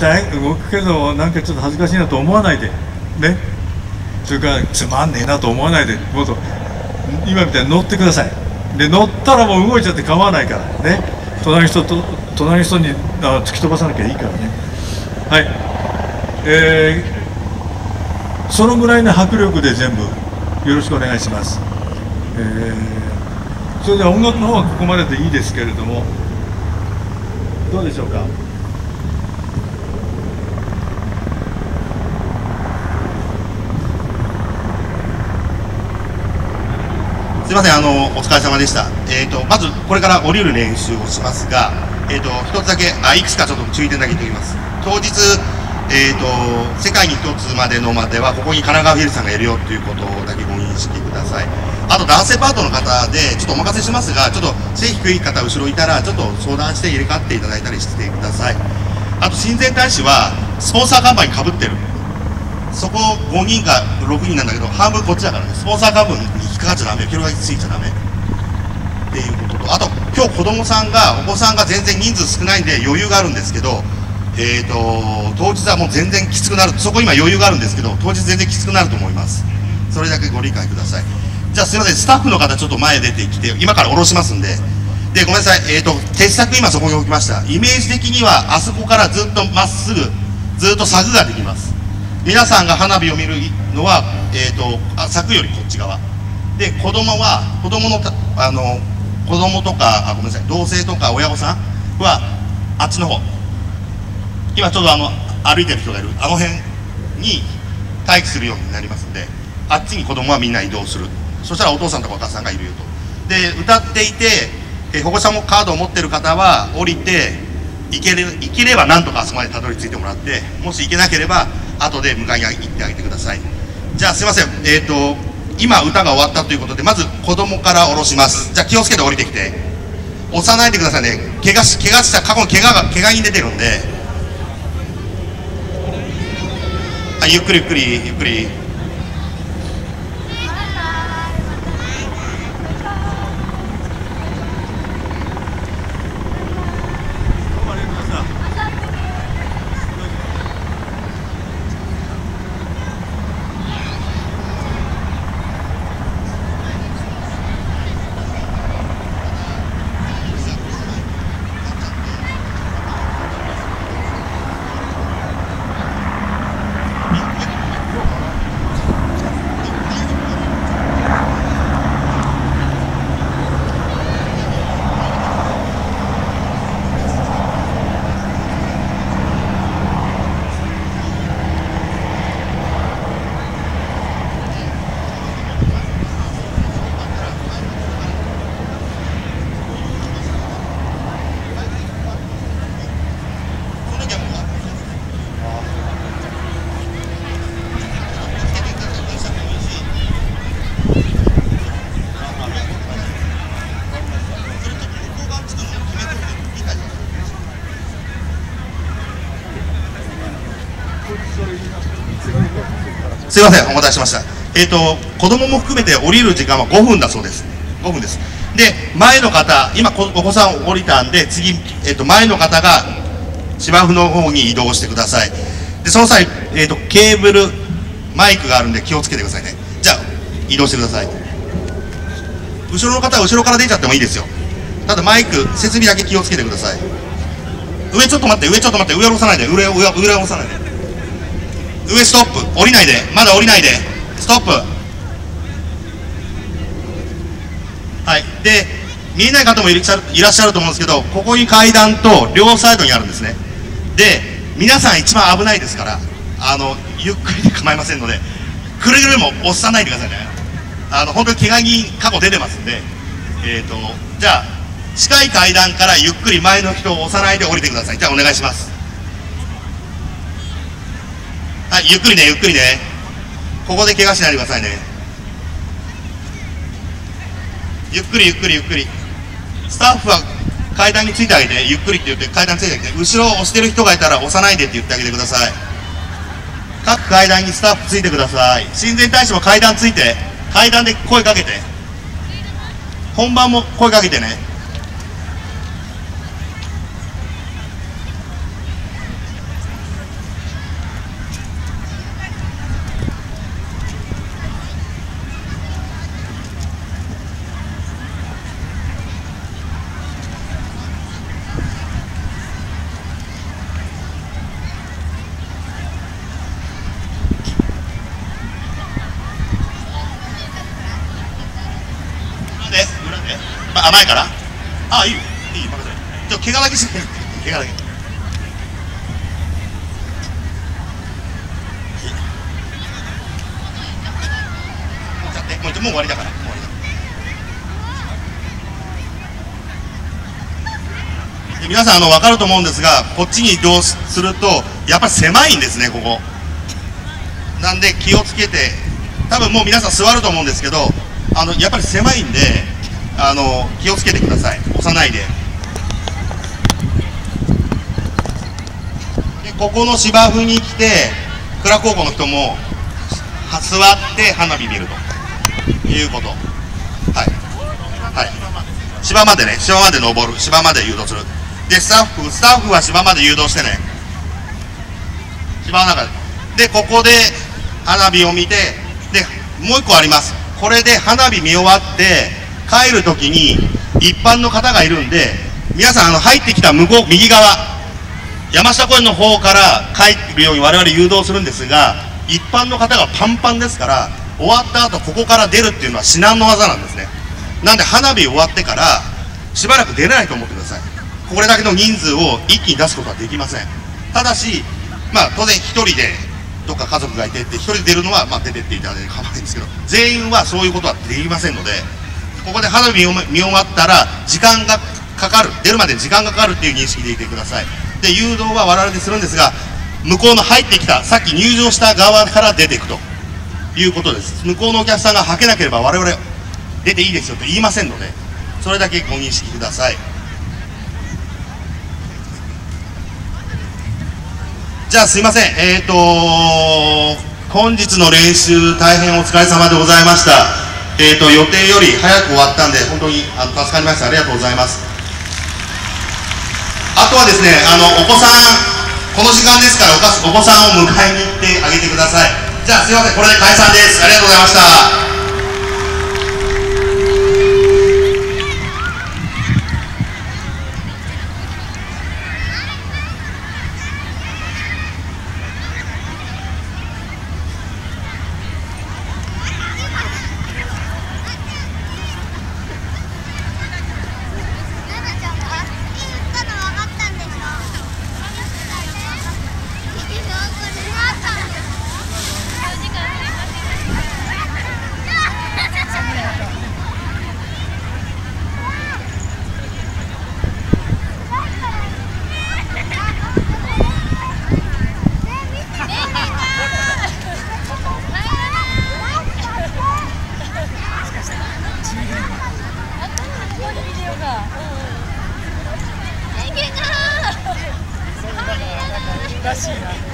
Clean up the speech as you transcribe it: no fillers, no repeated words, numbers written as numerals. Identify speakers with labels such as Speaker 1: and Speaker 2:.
Speaker 1: 動くけどなんかちょっと恥ずかしいなと思わないでね。それからつまんねえなと思わないで、もっと今みたいに乗ってください。で乗ったらもう動いちゃって構わないからね。隣の人に突き飛ばさなきゃいいからね。はい、そのぐらいの迫力で全部よろしくお願いします。それでは音楽の方はここまででいいですけれども、どうでしょうか。
Speaker 2: すみません、お疲れ様でした。まずこれから降りる練習をしますが、一つだけいくつかちょっと注意点だけ言っておきます。当日、世界に一つまでのまではここに神奈川フィルさんがいるよということだけご認識ください。あと男性パートの方でちょっとお任せしますが、ちょっと背低い方後ろいたらちょっと相談して入れ替わっていただいたりしてください。あと親善大使はスポンサー看板にかぶってる、そこ5人か6人なんだけど半分こっちだからね、スポンサー看板に引っかかっちゃダメよ、広がりついちゃダメっていうことと、あと今日お子さんが全然人数少ないんで余裕があるんですけど、当日はもう全然きつくなる、そこ今余裕があるんですけど当日全然きつくなると思います。それだけご理解ください。じゃあすみません、スタッフの方ちょっと前出てきて今から下ろしますんで、ごめんなさい、鉄柵今そこに置きました。イメージ的にはあそこからずっとまっすぐずっと柵ができます。皆さんが花火を見るのは、柵よりこっち側で、子供の子供とかごめんなさい、同性とか親御さんはあっちの方、今ちょうど歩いてる人がいるあの辺に待機するようになりますんで、あっちに子供はみんな移動する。そしたらお父さんとかお母さんがいるよと。で歌っていて、保護者もカードを持ってる方は降りて行ければなんとかあそこまでたどり着いてもらって、もし行けなければ後で迎えに行ってあげてください。じゃあすいません、今歌が終わったということでまず子供から下ろします。じゃあ気をつけて降りてきて、押さないでくださいね。怪我した過去の怪我に出てるんで、はい、ゆっくりゆっくりゆっくり。すいません、お待たせしました。子供も含めて降りる時間は5分だそうです。5分です。で、前の方、今お子さん降りたんで、次、前の方が芝生の方に移動してください。で、その際、ケーブル、マイクがあるんで気をつけてくださいね。じゃあ、移動してください。後ろの方は後ろから出ちゃってもいいですよ。ただマイク、設備だけ気をつけてください。上ちょっと待って、上下ろさないで、上下ろさないで。上ストップ、降りないで、まだ降りないで、ストップ。はい、で見えない方もいらっしゃると思うんですけど、ここに階段と両サイドにあるんですね。で皆さん一番危ないですから、ゆっくりで構いませんので、くれぐれも押さないでくださいね。本当に怪我人過去出てますんで、じゃあ近い階段からゆっくり前の人を押さないで降りてください。じゃあお願いします。はい、ゆっくりね、ゆっくりね。ここで怪我しないでくださいね。ゆっくりゆっくりゆっくり。スタッフは階段についてあげて、ゆっくりって言って階段についてあげて、後ろを押してる人がいたら押さないでって言ってあげてください。各階段にスタッフついてください。親善大使も階段ついて、階段で声かけて、本番も声かけてね。 甘いから。あ、いいよ、いい、任せる。怪我だけしてね。怪我だけ。もう終わりだから。もう終わりだ。で皆さん分かると思うんですが、こっちに移動するとやっぱり狭いんですね、ここ。なんで気をつけて、多分もう皆さん座ると思うんですけど、やっぱり狭いんで、気をつけてください。押さないで。でここの芝生に来て、倉高校の人も座って花火見るということ。はいはい。芝までね、芝まで登る、芝まで誘導する。でスタッフは芝まで誘導してね。芝の中でここで花火を見て、でもう一個あります。これで花火見終わって帰るときに一般の方がいるんで、皆さん入ってきた向こう右側、山下公園の方から帰るように我々誘導するんですが、一般の方がパンパンですから、終わった後ここから出るっていうのは至難の技なんですね。なんで花火終わってからしばらく出れないと思ってください。これだけの人数を一気に出すことはできません。ただし、当然一人でどっか家族がいてって一人で出るのは出てっていただいて構わないんですけど、全員はそういうことはできませんので、ここで花火見終わったら時間がかかる、出るまで時間がかかるっていう認識でいてください。で誘導は我々でするんですが、向こうの入ってきた、さっき入場した側から出ていくということです。向こうのお客さんがはけなければ我々出ていいですよと言いませんので、それだけご認識ください。じゃあすいません、本日の練習大変お疲れ様でございました。予定より早く終わったんで本当に助かりました。ありがとうございます。あとはですね、お子さん、この時間ですからお子さんを迎えに行ってあげてください。じゃあすいません、これで解散です。ありがとうございました。
Speaker 3: らしいな。